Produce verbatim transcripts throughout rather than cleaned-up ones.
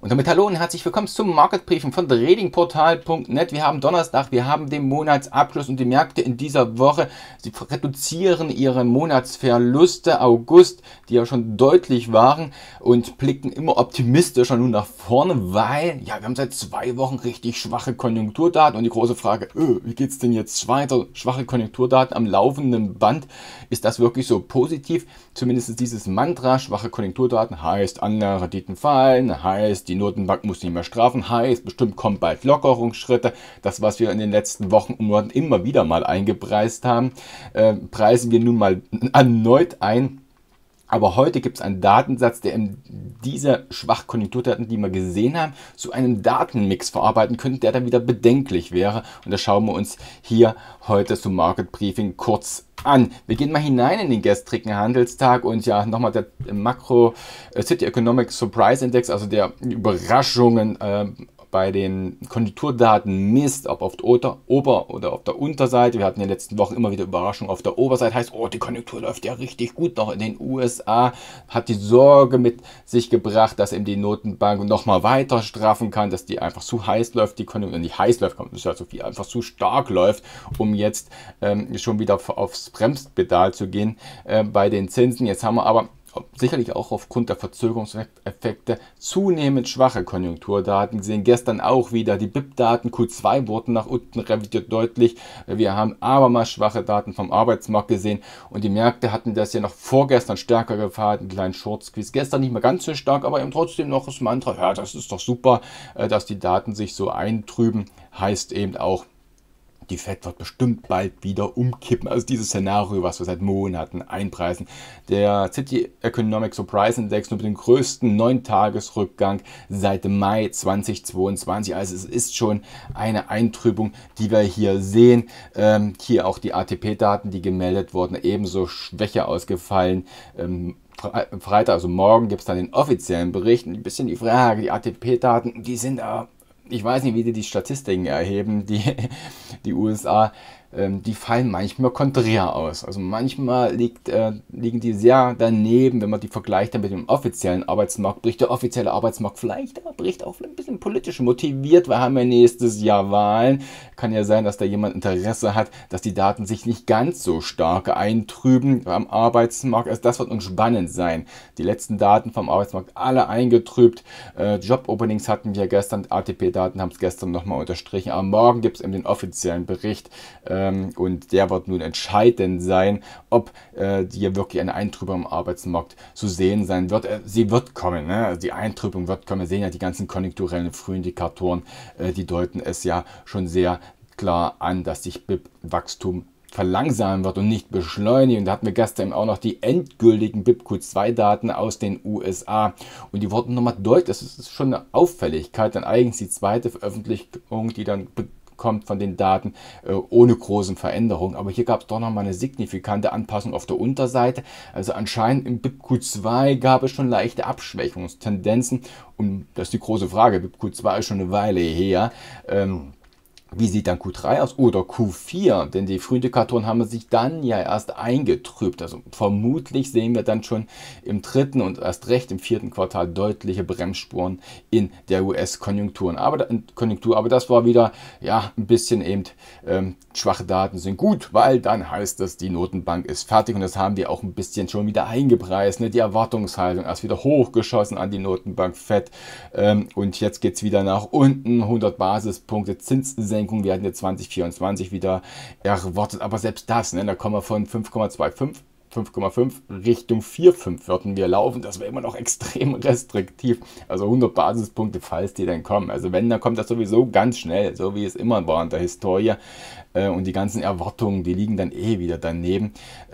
Und damit hallo und herzlich willkommen zum Market Briefing von trading portal punkt net. Wir haben Donnerstag, wir haben den Monatsabschluss und die Märkte in dieser Woche, sie reduzieren ihre Monatsverluste August, die ja schon deutlich waren, und blicken immer optimistischer nun nach vorne, weil ja, wir haben seit zwei Wochen richtig schwache Konjunkturdaten und die große Frage, öh, wie geht es denn jetzt weiter? Schwache Konjunkturdaten am laufenden Band, ist das wirklich so positiv? Zumindest ist dieses Mantra, schwache Konjunkturdaten heißt, Anleiherenditen fallen, heißt, die Notenbank muss nicht mehr strafen, heißt, bestimmt kommen bald Lockerungsschritte. Das, was wir in den letzten Wochen und Monaten immer wieder mal eingepreist haben, äh, preisen wir nun mal erneut ein. Aber heute gibt es einen Datensatz, der diese Schwachkonjunkturdaten, die wir gesehen haben, zu einem Datenmix verarbeiten könnte, der dann wieder bedenklich wäre. Und das schauen wir uns hier heute zum Market Briefing kurz an. Wir gehen mal hinein in den gestrigen Handelstag und ja, nochmal der Makro City Economic Surprise Index, also der Überraschungen äh, bei den Konjunkturdaten misst, ob auf der Ober- oder auf der Unterseite. Wir hatten in den letzten Wochen immer wieder Überraschungen auf der Oberseite. Heißt, oh, die Konjunktur läuft ja richtig gut noch in den U S A. Hat die Sorge mit sich gebracht, dass eben die Notenbank nochmal weiter straffen kann, dass die einfach zu heiß läuft, die Konjunktur, nicht heiß läuft, das ist ja so viel, einfach zu stark läuft, um jetzt ähm, schon wieder aufs Bremspedal zu gehen äh, bei den Zinsen. Jetzt haben wir aber sicherlich auch aufgrund der Verzögerungseffekte zunehmend schwache Konjunkturdaten gesehen. Gestern auch wieder die B I P-Daten Q zwei wurden nach unten revidiert deutlich. Wir haben abermals schwache Daten vom Arbeitsmarkt gesehen und die Märkte hatten das ja noch vorgestern stärker gefahren, einen kleinen Short Squeeze. Gestern nicht mehr ganz so stark, aber eben trotzdem noch das Mantra, ja, das ist doch super, dass die Daten sich so eintrüben, heißt eben auch, die Fed wird bestimmt bald wieder umkippen. Also dieses Szenario, was wir seit Monaten einpreisen. Der City Economic Surprise Index nur mit dem größten neun Tages Rückgang seit Mai zweitausendzweiundzwanzig. Also es ist schon eine Eintrübung, die wir hier sehen. Ähm, hier auch die A T P-Daten, die gemeldet wurden, ebenso schwächer ausgefallen. Ähm, Freitag, also morgen, gibt es dann den offiziellen Bericht. Ein bisschen die Frage, die A T P-Daten, die sind da. Ich weiß nicht, wie die die Statistiken erheben, die, die U S A, ähm, die fallen manchmal konträr aus. Also manchmal liegt, äh, liegen die sehr daneben, wenn man die vergleicht dann mit dem offiziellen Arbeitsmarktbericht. Der offizielle Arbeitsmarkt vielleicht, der Bericht auch ein bisschen politisch motiviert. Wir haben ja nächstes Jahr Wahlen. Kann ja sein, dass da jemand Interesse hat, dass die Daten sich nicht ganz so stark eintrüben am Arbeitsmarkt. Also das wird uns spannend sein. Die letzten Daten vom Arbeitsmarkt alle eingetrübt. Äh, Job-Openings hatten wir gestern, A T P-Daten haben es gestern nochmal unterstrichen. Aber morgen gibt es eben den offiziellen Bericht ähm, und der wird nun entscheidend sein, ob äh, hier wirklich eine Eintrübung am Arbeitsmarkt zu sehen sein wird. Äh, sie wird kommen, ne? Also die Eintrübung wird kommen. Wir sehen ja die ganzen konjunkturellen Frühindikatoren, äh, die deuten es ja schon sehr klar an, dass sich B I P-Wachstum verlangsamen wird und nicht beschleunigen. Da hatten wir gestern auch noch die endgültigen B I P Q zwei Daten aus den U S A und die wurden nochmal deutlich, das ist schon eine Auffälligkeit, dann eigentlich die zweite Veröffentlichung, die dann kommt von den Daten äh, ohne großen Veränderungen. Aber hier gab es doch nochmal eine signifikante Anpassung auf der Unterseite. Also anscheinend im B I P Q zwei gab es schon leichte Abschwächungstendenzen und das ist die große Frage. B I P Q zwei ist schon eine Weile her. Ähm, Wie sieht dann Q drei aus oder Q vier? Denn die Frühindikatoren haben sich dann ja erst eingetrübt. Also vermutlich sehen wir dann schon im dritten und erst recht im vierten Quartal deutliche Bremsspuren in der U S-Konjunktur. Aber, Konjunktur. Aber das war wieder ja ein bisschen eben ähm, schwache Daten sind gut, weil dann heißt es, die Notenbank ist fertig und das haben wir auch ein bisschen schon wieder eingepreist. Ne? Die Erwartungshaltung erst wieder hochgeschossen an die Notenbank Fed ähm, und jetzt geht es wieder nach unten, hundert Basispunkte Zinssenkung. Wir hatten jetzt zwanzig vierundzwanzig wieder erwartet, aber selbst das, ne, da kommen wir von fünf Komma fünfundzwanzig, fünf Komma fünf Richtung vier Komma fünf würden wir laufen. Das wäre immer noch extrem restriktiv. Also hundert Basispunkte, falls die dann kommen. Also wenn, dann kommt das sowieso ganz schnell, so wie es immer war in der Historie. Und die ganzen Erwartungen, die liegen dann eh wieder daneben.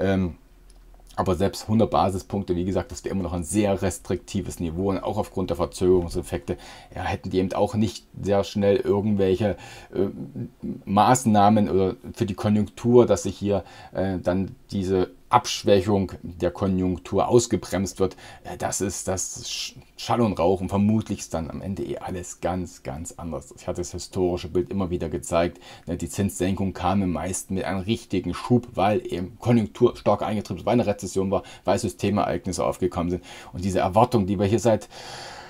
Aber selbst hundert Basispunkte, wie gesagt, das wäre immer noch ein sehr restriktives Niveau und auch aufgrund der Verzögerungseffekte ja, hätten die eben auch nicht sehr schnell irgendwelche äh, Maßnahmen oder für die Konjunktur, dass sich hier äh, dann diese Abschwächung der Konjunktur ausgebremst wird. Äh, das ist das Schall und Rauch und vermutlich ist dann am Ende eh alles ganz, ganz anders. Ich hatte das historische Bild immer wieder gezeigt. Ne, die Zinssenkung kam meist mit einem richtigen Schub, weil eben Konjunktur stark eingetrieben ist, weil eine Rezession war, weil Systemereignisse aufgekommen sind. Und diese Erwartung, die wir hier seit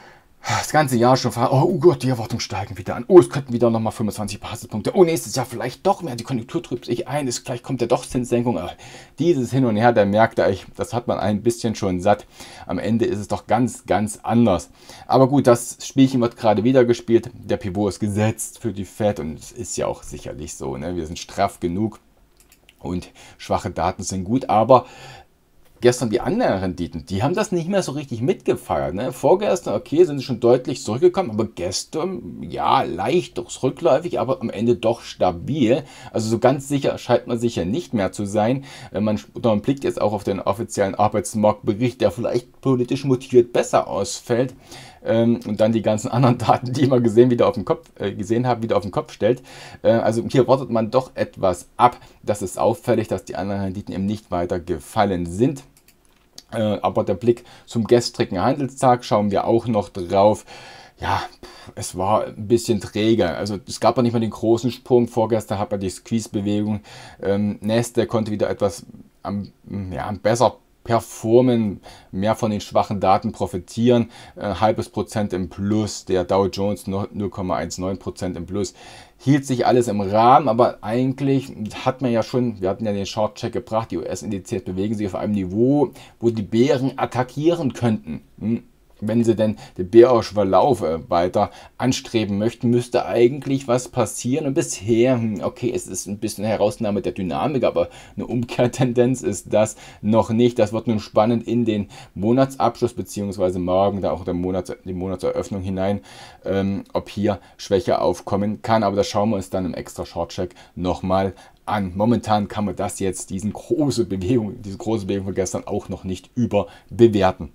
das ganze Jahr schon fragen, oh Gott, die Erwartungen steigen wieder an. Oh, es könnten wieder nochmal fünfundzwanzig Basispunkte. Oh, nächstes Jahr vielleicht doch mehr. Die Konjunktur trübt sich ein. Es, vielleicht kommt ja doch Zinssenkung. Aber dieses Hin und Her der Märkte, ich, das hat man ein bisschen schon satt. Am Ende ist es doch ganz, ganz anders. Aber gut, das Spielchen wird gerade wieder gespielt. Der Pivot ist gesetzt für die Fed und es ist ja auch sicherlich so. Ne? Wir sind straff genug und schwache Daten sind gut, aber gestern die anderen Renditen, die haben das nicht mehr so richtig mitgefeiert. Ne? Vorgestern, okay, sind sie schon deutlich zurückgekommen, aber gestern, ja, leicht durchs rückläufig, aber am Ende doch stabil. Also so ganz sicher scheint man sich ja nicht mehr zu sein. Man, man blickt jetzt auch auf den offiziellen Arbeitsmarktbericht, der vielleicht politisch motiviert besser ausfällt. Und dann die ganzen anderen Daten, die man gesehen, wieder auf den Kopf, äh, gesehen haben, wieder auf den Kopf stellt. Äh, also hier wartet man doch etwas ab. Das ist auffällig, dass die anderen Renditen eben nicht weiter gefallen sind. Äh, aber der Blick zum gestrigen Handelstag schauen wir auch noch drauf. Ja, es war ein bisschen träge. Also es gab ja nicht mal den großen Sprung. Vorgestern hat man die Squeeze-Bewegung. Ähm, Nasdaq konnte wieder etwas am, ja, besser performen, mehr von den schwachen Daten profitieren, ein halbes Prozent im Plus, der Dow Jones null Komma neunzehn Prozent im Plus, hielt sich alles im Rahmen, aber eigentlich hat man ja schon, wir hatten ja den Short-Check gebracht, die U S-Indizes bewegen sich auf einem Niveau, wo die Bären attackieren könnten. Hm. Wenn sie denn den bärischen Verlauf weiter anstreben möchten, müsste eigentlich was passieren. Und bisher, okay, es ist ein bisschen eine Herausnahme der Dynamik, aber eine Umkehrtendenz ist das noch nicht. Das wird nun spannend in den Monatsabschluss beziehungsweise morgen, da auch der Monats, die Monatseröffnung hinein, ähm, ob hier Schwäche aufkommen kann. Aber das schauen wir uns dann im extra Short-Check nochmal an. Momentan kann man das jetzt, diesen große Bewegung, diese große Bewegung von gestern auch noch nicht überbewerten.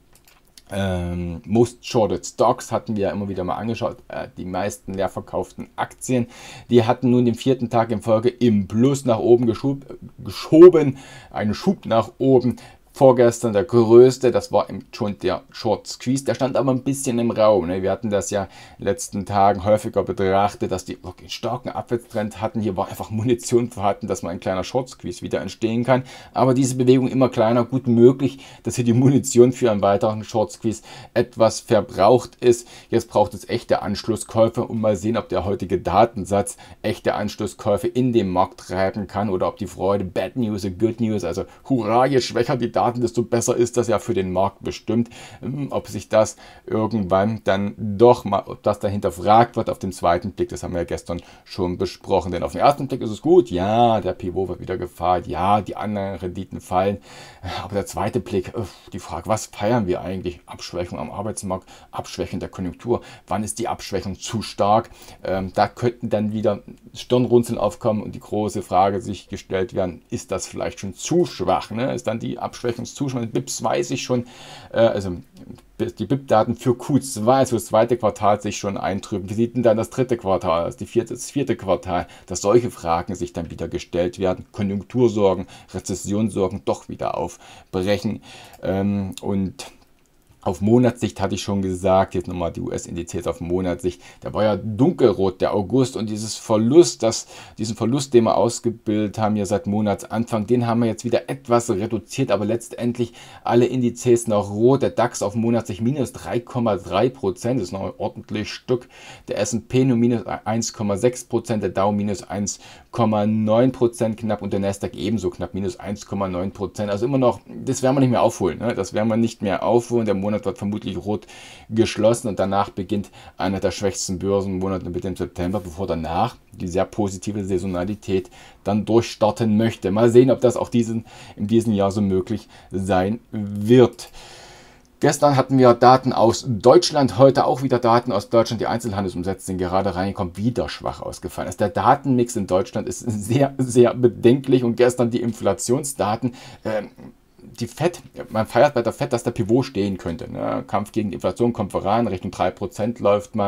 Ähm, Most Shorted Stocks hatten wir ja immer wieder mal angeschaut, äh, die meisten leer verkauften Aktien, die hatten nun den vierten Tag in Folge im Plus nach oben geschub, geschoben, einen Schub nach oben. Vorgestern der größte, das war schon der Short Squeeze, der stand aber ein bisschen im Raum. Ne? Wir hatten das ja in den letzten Tagen häufiger betrachtet, dass die wirklich einen starken Abwärtstrend hatten. Hier war einfach Munition vorhanden, dass mal ein kleiner Short Squeeze wieder entstehen kann. Aber diese Bewegung immer kleiner, gut möglich, dass hier die Munition für einen weiteren Short Squeeze etwas verbraucht ist. Jetzt braucht es echte Anschlusskäufe und mal sehen, ob der heutige Datensatz echte Anschlusskäufe in den Markt treiben kann oder ob die Freude Bad News, Good News, also hurra, je schwächer die Daten, desto besser ist das ja für den Markt bestimmt. Ob sich das irgendwann dann doch mal, ob das dahinter fragt wird auf den zweiten Blick, das haben wir ja gestern schon besprochen. Denn auf den ersten Blick ist es gut, ja, der Pivot wird wieder gefeiert, ja, die anderen Renditen fallen. Aber der zweite Blick, die Frage, was feiern wir eigentlich? Abschwächung am Arbeitsmarkt, Abschwächung der Konjunktur, wann ist die Abschwächung zu stark? Ähm, da könnten dann wieder Stirnrunzeln aufkommen und die große Frage sich gestellt werden, ist das vielleicht schon zu schwach? Ne? Ist dann die Abschwächung Zuschauer, B I Ps weiß ich schon, äh, also die B I P-Daten für Q zwei, also das zweite Quartal sich schon eintrüben. Wie sieht denn dann das dritte Quartal aus, die vierte, das vierte Quartal, dass solche Fragen sich dann wieder gestellt werden, Konjunktursorgen, Rezessionssorgen doch wieder aufbrechen ähm, und auf Monatssicht hatte ich schon gesagt, jetzt nochmal die U S-Indizes auf Monatssicht, der war ja dunkelrot, der August, und dieses Verlust, das, diesen Verlust, den wir ausgebildet haben, ja seit Monatsanfang, den haben wir jetzt wieder etwas reduziert, aber letztendlich alle Indizes noch rot, der DAX auf Monatssicht minus drei Komma drei Prozent, das ist noch ein ordentliches Stück, der S und P nur minus eins Komma sechs Prozent, der Dow minus eins Komma neun Prozent knapp und der Nasdaq ebenso knapp minus eins Komma neun Prozent, also immer noch, das werden wir nicht mehr aufholen, ne? Das werden wir nicht mehr aufholen, der Monat wird vermutlich rot geschlossen und danach beginnt einer der schwächsten Börsenmonate mit dem September, bevor danach die sehr positive Saisonalität dann durchstarten möchte. Mal sehen, ob das auch diesen, in diesem Jahr so möglich sein wird. Gestern hatten wir Daten aus Deutschland, heute auch wieder Daten aus Deutschland. Die Einzelhandelsumsätze sind gerade reingekommen, wieder schwach ausgefallen. Also der Datenmix in Deutschland ist sehr, sehr bedenklich und gestern die Inflationsdaten. Äh, Die Fed, man feiert bei der Fed, dass der Pivot stehen könnte. Ne? Kampf gegen die Inflation kommt voran, Richtung drei Prozent läuft man.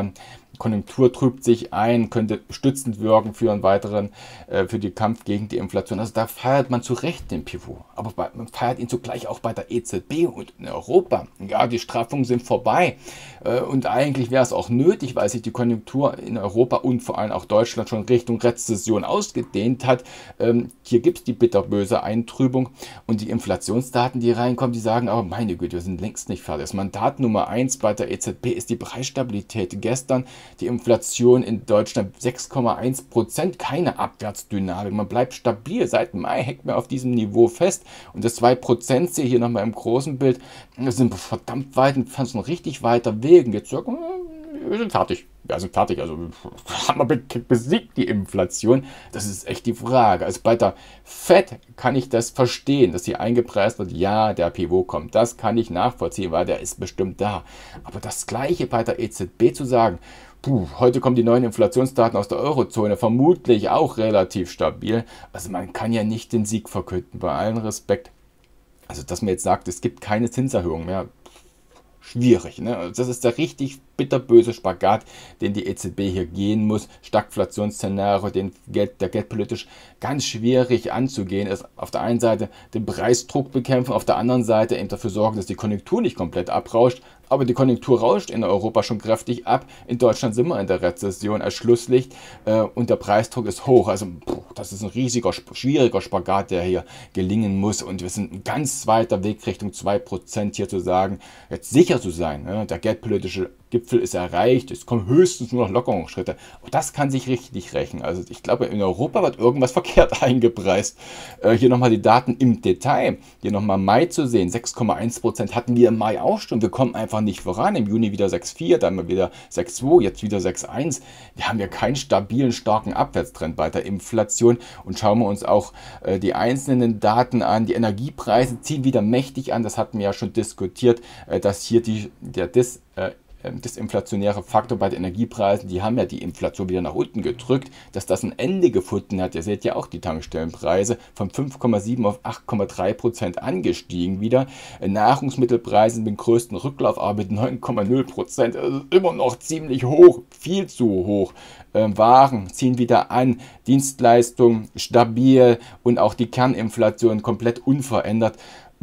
Konjunktur trübt sich ein, könnte stützend wirken für einen weiteren, äh, für den Kampf gegen die Inflation. Also da feiert man zu Recht den Pivot. Aber bei, man feiert ihn zugleich auch bei der E Z B und in Europa. Ja, die Straffungen sind vorbei. Äh, und eigentlich wäre es auch nötig, weil sich die Konjunktur in Europa und vor allem auch Deutschland schon Richtung Rezession ausgedehnt hat. Ähm, hier gibt es die bitterböse Eintrübung und die Inflationsdaten, die reinkommen, die sagen, aber meine Güte, wir sind längst nicht fertig. Das Mandat Nummer eins bei der E Z B ist die Preisstabilität. Gestern die Inflation in Deutschland sechs Komma eins Prozent, keine Abwärtsdynamik. Man bleibt stabil. Seit Mai hängt man auf diesem Niveau fest. Und das zwei Prozent sehe hier nochmal im großen Bild, das sind verdammt weit und fand es noch richtig weiter Wegen. Jetzt sagen wir sind fertig. Wir sind fertig. Also haben wir besiegt die Inflation. Das ist echt die Frage. Also bei der Fed kann ich das verstehen, dass hier eingepreist wird, ja, der Pivot kommt. Das kann ich nachvollziehen, weil der ist bestimmt da. Aber das Gleiche bei der E Z B zu sagen, puh, heute kommen die neuen Inflationsdaten aus der Eurozone, vermutlich auch relativ stabil. Also man kann ja nicht den Sieg verkünden, bei allem Respekt. Also dass man jetzt sagt, es gibt keine Zinserhöhung mehr, schwierig. Ne? Das ist der richtig bitterböse Spagat, den die E Z B hier gehen muss. Stagflationsszenario, den Geld, der geldpolitisch ganz schwierig anzugehen ist. Auf der einen Seite den Preisdruck bekämpfen, auf der anderen Seite eben dafür sorgen, dass die Konjunktur nicht komplett abrauscht. Aber die Konjunktur rauscht in Europa schon kräftig ab. In Deutschland sind wir in der Rezession als Schlusslicht äh, und der Preisdruck ist hoch. Also puh, das ist ein riesiger, schwieriger Spagat, der hier gelingen muss. Und wir sind ein ganz weiter Weg Richtung zwei Prozent hier zu sagen, jetzt sicher zu sein. Ne? Der geldpolitische Gipfel ist erreicht, es kommen höchstens nur noch Lockerungsschritte. Auch das kann sich richtig rächen. Also ich glaube, in Europa wird irgendwas verkehrt eingepreist. Äh, hier nochmal die Daten im Detail. Hier nochmal Mai zu sehen, sechs Komma eins Prozent hatten wir im Mai auch schon. Wir kommen einfach nicht voran. Im Juni wieder sechs Komma vier, dann wieder sechs Komma zwei, jetzt wieder sechs Komma eins. Wir haben ja keinen stabilen, starken Abwärtstrend bei der Inflation. Und schauen wir uns auch äh, die einzelnen Daten an. Die Energiepreise ziehen wieder mächtig an. Das hatten wir ja schon diskutiert, äh, dass hier die, der Dis... Äh, das inflationäre Faktor bei den Energiepreisen, die haben ja die Inflation wieder nach unten gedrückt, dass das ein Ende gefunden hat. Ihr seht ja auch die Tankstellenpreise von fünf Komma sieben auf acht Komma drei Prozent angestiegen wieder. Nahrungsmittelpreise sind den größten Rücklauf, aber mit neun Komma null Prozent, also immer noch ziemlich hoch, viel zu hoch. Ähm, Waren ziehen wieder an, Dienstleistungen stabil und auch die Kerninflation komplett unverändert.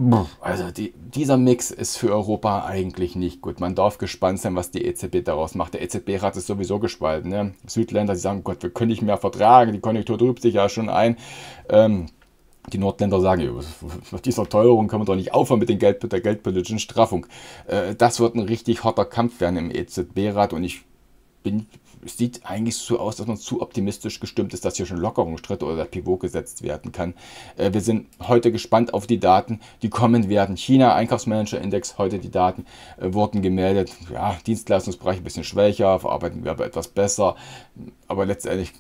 Also die, dieser Mix ist für Europa eigentlich nicht gut. Man darf gespannt sein, was die E Z B daraus macht. Der E Z B-Rat ist sowieso gespalten. Ne? Südländer, die sagen, Gott, wir können nicht mehr vertragen, die Konjunktur trübt sich ja schon ein. Ähm, die Nordländer sagen, mit dieser Teuerung können wir doch nicht aufhören mit, den Geld, mit der geldpolitischen Straffung. Äh, das wird ein richtig harter Kampf werden im E Z B-Rat und ich bin... Es sieht eigentlich so aus, dass man zu optimistisch gestimmt ist, dass hier schon Lockerungsschritte oder der Pivot gesetzt werden kann. Äh, wir sind heute gespannt auf die Daten, die kommen werden. China, Einkaufsmanager-Index, heute die Daten äh, wurden gemeldet. Ja, Dienstleistungsbereich ein bisschen schwächer, verarbeiten wir aber etwas besser. Aber letztendlich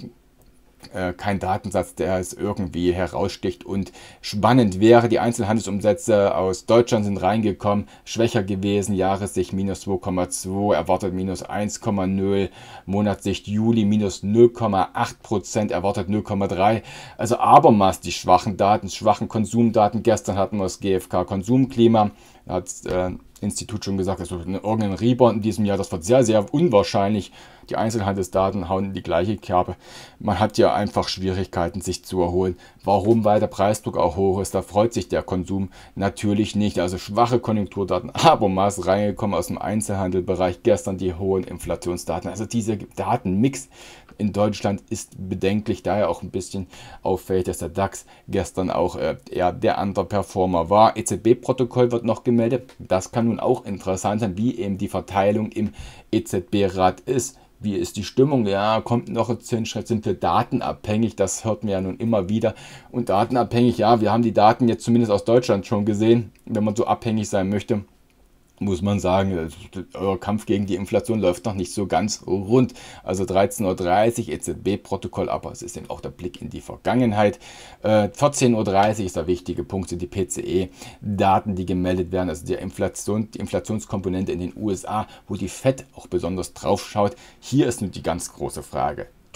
äh, kein Datensatz, der es irgendwie heraussticht. Und spannend wäre, die Einzelhandelsumsätze aus Deutschland sind reingekommen, schwächer gewesen, Jahressicht minus zwei Komma zwei, erwartet minus eins Komma null, Monatssicht Juli minus null Komma acht Prozent, erwartet null Komma drei. Also abermals die schwachen Daten, schwachen Konsumdaten. Gestern hatten wir das G F K-Konsumklima, da hat das äh, Institut schon gesagt, es wird irgendein Rebound in diesem Jahr, das wird sehr, sehr unwahrscheinlich. Die Einzelhandelsdaten hauen in die gleiche Kerbe. Man hat ja einfach Schwierigkeiten, sich zu erholen. Warum? Weil der Preisdruck auch hoch ist. Da freut sich der Konsum natürlich nicht. Also schwache Konjunkturdaten, abermaßen reingekommen aus dem Einzelhandelbereich. Gestern die hohen Inflationsdaten. Also dieser Datenmix in Deutschland ist bedenklich. Daher auch ein bisschen auffällig, dass der DAX gestern auch äh, eher der Underperformer war. E Z B-Protokoll wird noch gemeldet. Das kann nun auch interessant sein, wie eben die Verteilung im E Z B-Rat ist. Wie ist die Stimmung? Ja, kommt noch ein Zinsschritt, sind wir datenabhängig? Das hört man ja nun immer wieder. Und datenabhängig, ja, wir haben die Daten jetzt zumindest aus Deutschland schon gesehen. Wenn man so abhängig sein möchte, muss man sagen, euer Kampf gegen die Inflation läuft noch nicht so ganz rund. Also dreizehn Uhr dreißig E Z B-Protokoll, aber es ist eben auch der Blick in die Vergangenheit. Äh, vierzehn Uhr dreißig ist der wichtige Punkt, sind die P C E-Daten, die gemeldet werden, also die, Inflation, die Inflationskomponente in den U S A, wo die Fed auch besonders drauf schaut. Hier ist nun die ganz große Frage.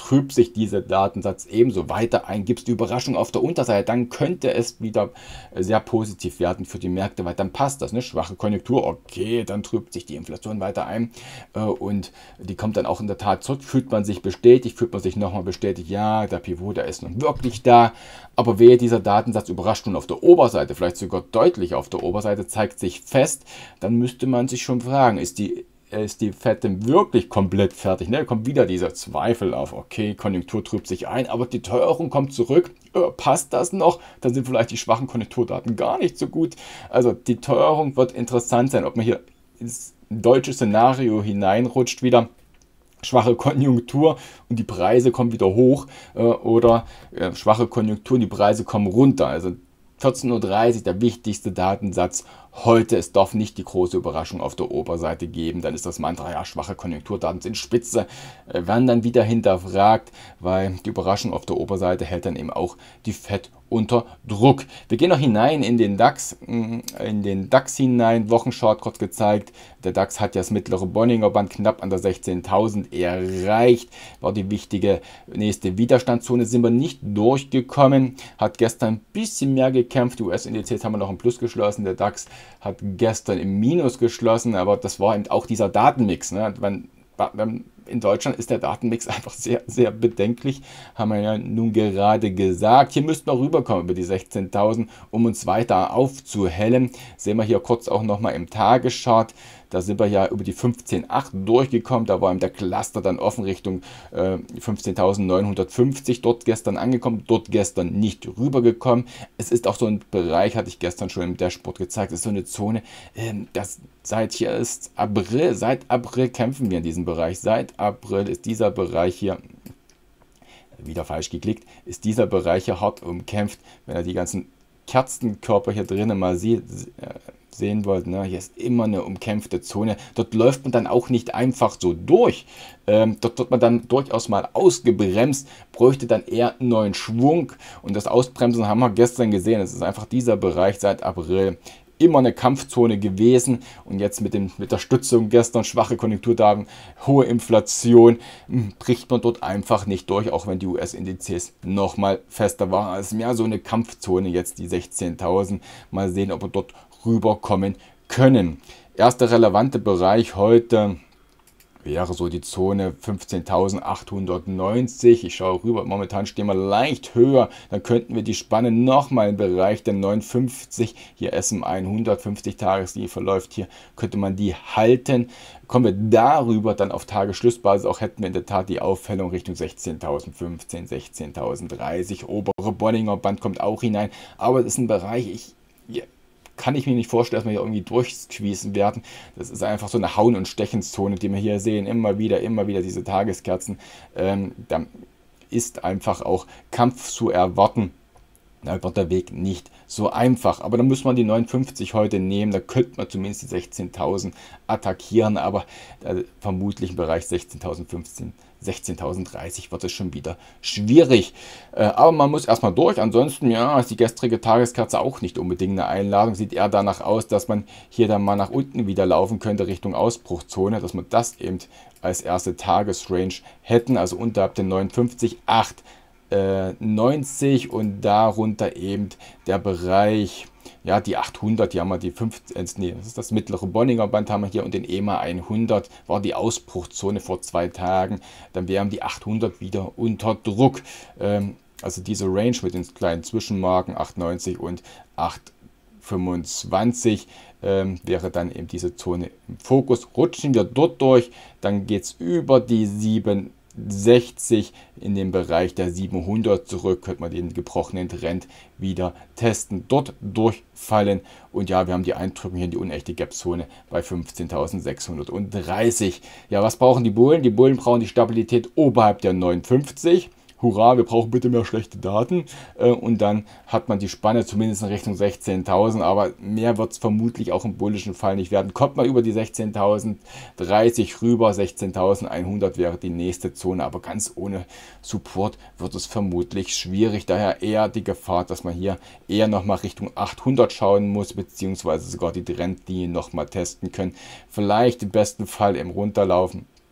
trübt sich dieser Datensatz ebenso weiter ein. Gibt es die Überraschung auf der Unterseite, dann könnte es wieder sehr positiv werden für die Märkte, weil dann passt das, ne? Schwache Konjunktur, okay, dann trübt sich die Inflation weiter ein äh, und die kommt dann auch in der Tat zurück. Fühlt man sich bestätigt, fühlt man sich nochmal bestätigt, ja, der Pivot, der ist nun wirklich da, aber wehe, dieser Datensatz überrascht nun auf der Oberseite, vielleicht sogar deutlich auf der Oberseite, zeigt sich fest, dann müsste man sich schon fragen, ist die ist die Fed denn wirklich komplett fertig? Ne? Da kommt wieder dieser Zweifel auf, okay, Konjunktur trübt sich ein, aber die Teuerung kommt zurück. Äh, passt das noch? Dann sind vielleicht die schwachen Konjunkturdaten gar nicht so gut. Also die Teuerung wird interessant sein, ob man hier ins deutsche Szenario hineinrutscht wieder. Schwache Konjunktur und die Preise kommen wieder hoch äh, oder äh, schwache Konjunktur und die Preise kommen runter. Also vierzehn Uhr dreißig, der wichtigste Datensatz heute. Es darf nicht die große Überraschung auf der Oberseite geben. Dann ist das Mantra, ja, schwache Konjunkturdaten sind spitze, äh, werden dann wieder hinterfragt, weil die Überraschung auf der Oberseite hält dann eben auch die Fed unter Druck. Wir gehen noch hinein in den DAX, in den DAX hinein, Wochenchart kurz gezeigt. Der DAX hat ja das mittlere Bollinger Band knapp an der sechzehntausend erreicht, war die wichtige nächste Widerstandszone, sind wir nicht durchgekommen, hat gestern ein bisschen mehr gekämpft, die U S-Indizes haben wir noch im Plus geschlossen, der DAX hat gestern im Minus geschlossen, aber das war eben auch dieser Datenmix, ne? Wenn, wenn in Deutschland ist der Datenmix einfach sehr, sehr bedenklich, haben wir ja nun gerade gesagt. Hier müssten wir rüberkommen über die sechzehntausend, um uns weiter aufzuhellen. Sehen wir hier kurz auch nochmal im Tageschart. Da sind wir ja über die fünfzehn Komma acht durchgekommen. Da war eben der Cluster dann offen Richtung äh, fünfzehntausendneunhundertfünfzig. Dort gestern angekommen, dort gestern nicht rübergekommen. Es ist auch so ein Bereich, hatte ich gestern schon im Dashboard gezeigt, es ist so eine Zone, äh, das seit hier ist April, seit April kämpfen wir in diesem Bereich. Seit April ist dieser Bereich hier, wieder falsch geklickt, ist dieser Bereich hier hart umkämpft. Wenn er die ganzen Kerzenkörper hier drinnen mal sieht, äh, sehen wollt, ne? Hier ist immer eine umkämpfte Zone. Dort läuft man dann auch nicht einfach so durch. Ähm, dort wird man dann durchaus mal ausgebremst, bräuchte dann eher einen neuen Schwung. Und das Ausbremsen haben wir gestern gesehen. Es ist einfach dieser Bereich seit April immer eine Kampfzone gewesen und jetzt mit, dem, mit der Stützung gestern, schwache Konjunkturdaten, hohe Inflation, bricht man dort einfach nicht durch, auch wenn die U S-Indizes nochmal fester waren. Also mehr so eine Kampfzone jetzt, die sechzehntausend. Mal sehen, ob wir dort rüberkommen können. Erster relevante Bereich heute wäre so die Zone fünfzehntausendachthundertneunzig. Ich schaue rüber, momentan stehen wir leicht höher. Dann könnten wir die Spanne nochmal im Bereich der neunundfünfzig, hier S und P hundert, fünfzig Tageslinie verläuft hier, könnte man die halten. Kommen wir darüber dann auf Tagesschlussbasis, auch hätten wir in der Tat die Aufhellung Richtung sechzehntausendfünfzehn, sechzehntausenddreißig. Obere Bollinger Band kommt auch hinein, aber es ist ein Bereich, ich... Ja, kann ich mir nicht vorstellen, dass wir hier irgendwie durchsqueezen werden. Das ist einfach so eine Hauen- und Stechenszone, die wir hier sehen. Immer wieder, immer wieder diese Tageskerzen. Ähm, da ist einfach auch Kampf zu erwarten. Da wird der Weg nicht so einfach. Aber dann muss man die neunundfünfzig heute nehmen. Da könnte man zumindest die sechzehntausend attackieren. Aber äh, vermutlich im Bereich sechzehntausendfünfzehn, sechzehntausenddreißig wird es schon wieder schwierig. Äh, aber man muss erstmal durch. Ansonsten, ja, ist die gestrige Tageskerze auch nicht unbedingt eine Einladung. Sieht eher danach aus, dass man hier dann mal nach unten wieder laufen könnte, Richtung Ausbruchzone. Dass man das eben als erste Tagesrange hätten. Also unterhalb der neunundfünfzig Komma acht. neunzig und darunter eben der Bereich, ja, die achthundert, die haben wir die fünfzehn, nee, das ist das mittlere Bollinger Band haben wir hier und den E M A hundert war die Ausbruchzone vor zwei Tagen, dann wären die achthundert wieder unter Druck, ähm, also diese Range mit den kleinen Zwischenmarken acht neunzig und acht fünfundzwanzig ähm, wäre dann eben diese Zone im Fokus. Rutschen wir dort durch, dann geht es über die sieben sechzig in den Bereich der siebenhundert zurück, könnte man den gebrochenen Trend wieder testen, dort durchfallen und ja, wir haben die Eindrücke hier in die unechte Gap-Zone bei fünfzehntausendsechshundertdreißig. Ja, was brauchen die Bullen? Die Bullen brauchen die Stabilität oberhalb der neunundfünfzig. Hurra, wir brauchen bitte mehr schlechte Daten. Und dann hat man die Spanne zumindest in Richtung sechzehntausend, aber mehr wird es vermutlich auch im bullischen Fall nicht werden. Kommt man über die sechzehntausenddreißig rüber, sechzehntausendeinhundert wäre die nächste Zone, aber ganz ohne Support wird es vermutlich schwierig. Daher eher die Gefahr, dass man hier eher nochmal Richtung achthundert schauen muss, beziehungsweise sogar die Trendlinie nochmal testen können. Vielleicht im besten Fall im Runterlaufen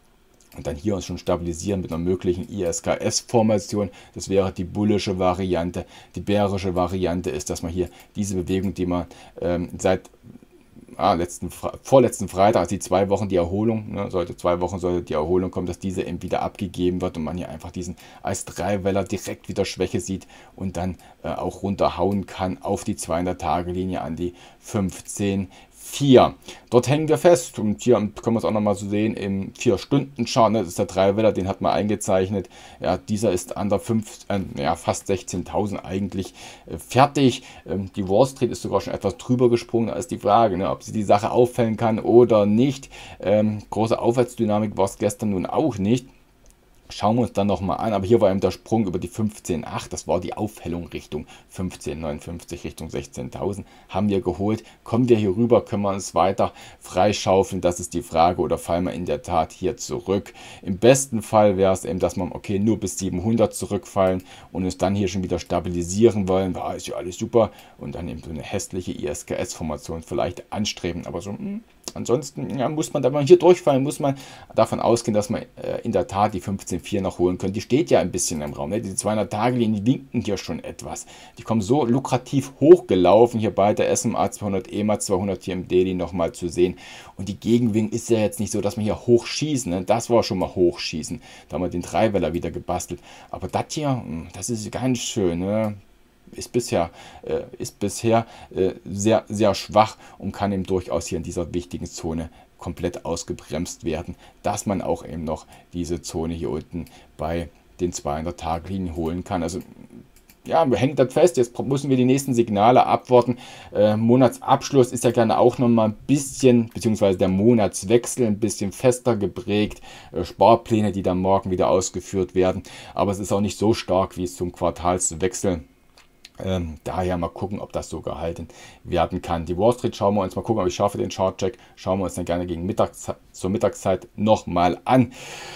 Und dann hier uns schon stabilisieren mit einer möglichen I S K S-Formation. Das wäre die bullische Variante. Die bärische Variante ist, dass man hier diese Bewegung, die man ähm, seit ah, letzten, vorletzten Freitag, also die zwei Wochen die Erholung, ne, sollte zwei Wochen sollte die Erholung kommen, dass diese eben wieder abgegeben wird und man hier einfach diesen als Drei-Weller direkt wieder Schwäche sieht und dann äh, auch runterhauen kann auf die zweihundert-Tage-Linie an die fünfzehn Komma vier. Dort hängen wir fest und hier können wir es auch nochmal so sehen im vier Stunden Chart, ne, das ist der Drei-Weller, den hat man eingezeichnet. Ja, dieser ist an der fünf, äh, ja, fast sechzehntausend eigentlich äh, fertig. Ähm, die Wall Street ist sogar schon etwas drüber gesprungen, da ist die Frage, ne, ob sie die Sache auffällen kann oder nicht. Ähm, große Aufwärtsdynamik war es gestern nun auch nicht. Schauen wir uns dann nochmal an, aber hier war eben der Sprung über die fünfzehn Komma acht, das war die Aufhellung Richtung fünfzehn Komma neunundfünfzig, Richtung sechzehntausend, haben wir geholt. Kommen wir hier rüber, können wir uns weiter freischaufeln, das ist die Frage, oder fallen wir in der Tat hier zurück. Im besten Fall wäre es eben, dass wir okay, nur bis siebenhundert zurückfallen und uns dann hier schon wieder stabilisieren wollen, da ist ja alles super, und dann eben so eine hässliche I S K S-Formation vielleicht anstreben, aber so mh, ansonsten ja, muss man, da man hier durchfallen, muss man davon ausgehen, dass man äh, in der Tat die fünfzehn Komma vier noch holen können. Die steht ja ein bisschen im Raum. Ne? Die zweihundert-Tage-Linien winken hier schon etwas. Die kommen so lukrativ hochgelaufen, hier bei der S M A zweihundert, E M A zweihundert hier im Daily nochmal zu sehen. Und die Gegenwing ist ja jetzt nicht so, dass man hier hochschießen. Ne? Das war schon mal hochschießen. Da haben wir den Dreiweller wieder gebastelt. Aber das hier, das ist ganz schön. Ne? Ist bisher, äh, ist bisher äh, sehr, sehr schwach und kann eben durchaus hier in dieser wichtigen Zone komplett ausgebremst werden, dass man auch eben noch diese Zone hier unten bei den zweihundert-Tage-Linien holen kann. Also ja, hängt das fest, jetzt müssen wir die nächsten Signale abwarten. Äh, Monatsabschluss ist ja gerne auch nochmal ein bisschen, beziehungsweise der Monatswechsel ein bisschen fester geprägt. Äh, Sparpläne, die dann morgen wieder ausgeführt werden, aber es ist auch nicht so stark wie es zum Quartalswechsel. Ähm, daher mal gucken, ob das so gehalten werden kann. Die Wall Street schauen wir uns mal gucken, ob ich schaffe den Chartcheck. Schauen wir uns dann gerne gegen Mittags zur Mittagszeit nochmal an.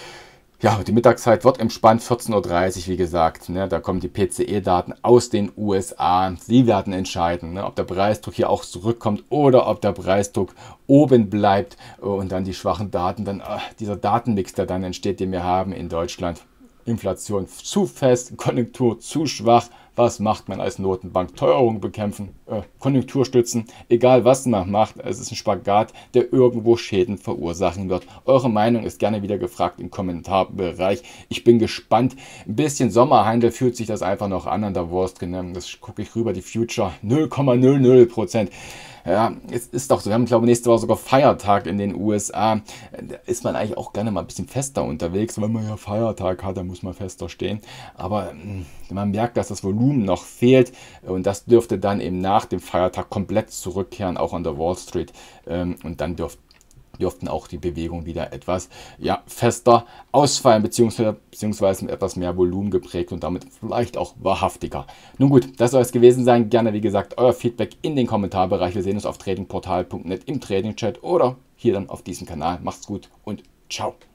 Ja, die Mittagszeit wird entspannt, vierzehn Uhr dreißig, wie gesagt. Ne, da kommen die P C E-Daten aus den U S A. Sie werden entscheiden, ne, ob der Preisdruck hier auch zurückkommt oder ob der Preisdruck oben bleibt. Und dann die schwachen Daten, dann ach, dieser Datenmix, der dann entsteht, den wir haben in Deutschland. Inflation zu fest, Konjunktur zu schwach. Was macht man als Notenbank? Teuerung bekämpfen, äh, Konjunktur stützen, egal was man macht. Es ist ein Spagat, der irgendwo Schäden verursachen wird. Eure Meinung ist gerne wieder gefragt im Kommentarbereich. Ich bin gespannt. Ein bisschen Sommerhandel fühlt sich das einfach noch an an der Wall Street. Das gucke ich rüber, die Future null Komma null null Prozent. Ja, es ist doch so, wir haben, glaube ich, nächste Woche sogar Feiertag in den U S A. Da ist man eigentlich auch gerne mal ein bisschen fester unterwegs. Wenn man ja Feiertag hat, dann muss man fester stehen. Aber man merkt, dass das Volumen noch fehlt. Und das dürfte dann eben nach dem Feiertag komplett zurückkehren, auch an der Wall Street. Und dann dürfte dürften auch die Bewegungen wieder etwas ja, fester ausfallen, beziehungsweise, beziehungsweise mit etwas mehr Volumen geprägt und damit vielleicht auch wahrhaftiger. Nun gut, das soll es gewesen sein. Gerne, wie gesagt, euer Feedback in den Kommentarbereich. Wir sehen uns auf trading portal punkt net im Trading Chat oder hier dann auf diesem Kanal. Macht's gut und ciao.